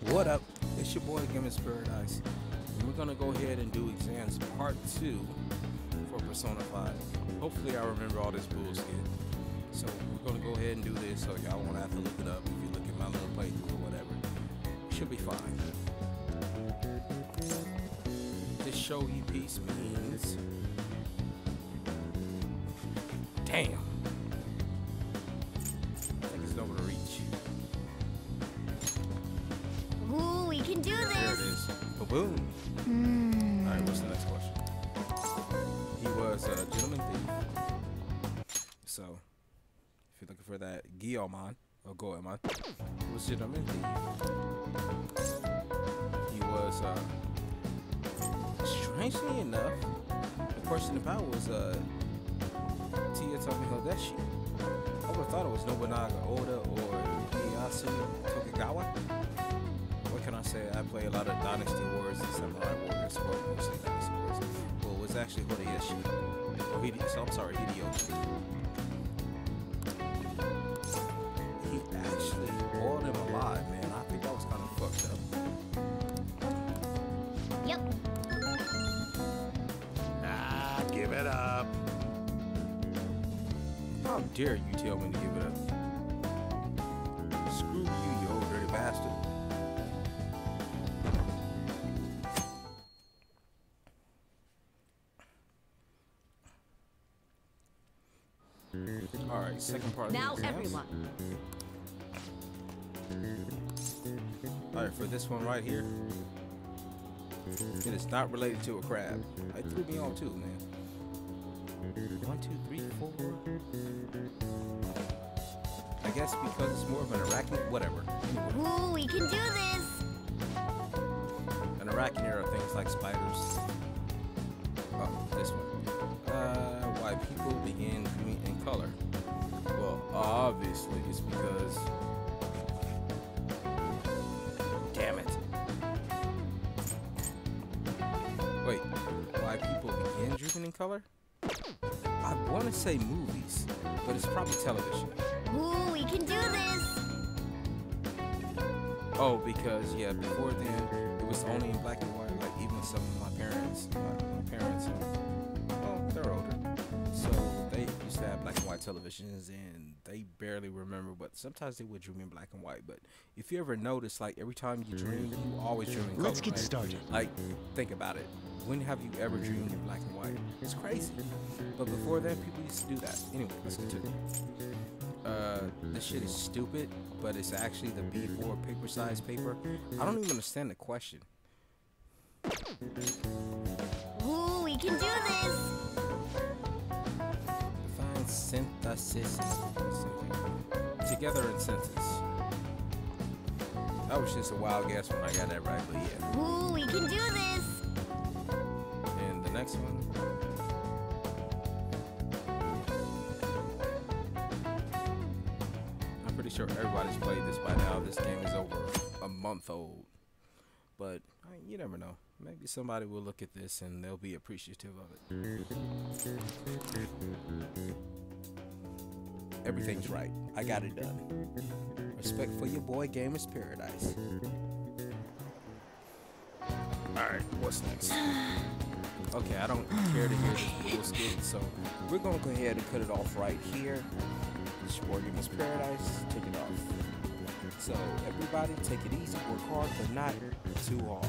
What up? It's your boy Gamers Paradise. And we're gonna go ahead and do exams part 2 for Persona 5. Hopefully I remember all this bullshit. So we're gonna go ahead and do this so y'all won't have to look it up if you look at my little playthrough or whatever. Should be fine. This shogi piece means damn. I think it's over to reach. Ooh, we can do this. There it is. Ba-boom. Alright, what's the next question? He was a gentleman thief. So, if you're looking for that Guillemon, or Goemon, he was a gentleman thief. He was, strangely enough, the person about was, Toyotomi Hideyoshi. I would have thought it was Nobunaga Oda or Ieyasu Tokugawa. What can I say? I play a lot of Dynasty Wars and Samurai Warriors, well, mostly Dynasty Wars. Well, it was actually Hideyoshi. Oh, Hideyoshi. I'm sorry, Hideyoshi. He actually boiled him alive, man. I think that was kind of fucked up. Yep. Ah, give it up. How dare you tell me to give it up? Screw you, you old dirty bastard. Alright, second part of Now the exams. everyone. Alright, for this one right here, it is not related to a crab. It threw me off too, man. 1, 2, 3, 4. I guess because it's more of an arachnid, whatever. Anyway, Ooh, we can do this. an arachnid are things like spiders. Oh, this one. Why people begin green in color? Well, obviously it's because. Damn it. Wait, why people begin drooping in color? I want to say movies, but it's probably television. Ooh, we can do this. Oh, because yeah, before then it was only in black and white. Like even some of my parents, well, they're older, so they used to have black and white televisions, and they barely remember. But sometimes they would dream in black and white. But if you ever notice, like every time you dream, you always dream in color. Let's get right? started. Like, think about it. When have you ever dreamed in black and white? It's crazy. But before that, people used to do that. Anyway, let's continue. This shit is stupid, but it's actually the B4 paper size paper. I don't even understand the question. Ooh, we can do this. Define synthesis. Together in sentence. That was just a wild guess when I got that right, but yeah. Ooh, we can do this. And the next one. I'm pretty sure everybody's played this by now. This game is over a month old. But I mean, you never know. Maybe somebody will look at this and they'll be appreciative of it. Everything's right. I got it done. Respect for your boy Gamers Paradise. Alright, what's next? Okay, I don't care to hear this bullshit, so we're gonna go ahead and cut it off right here. It's your boy Gamers Paradise. Take it off. So everybody take it easy, work hard, but not too hard.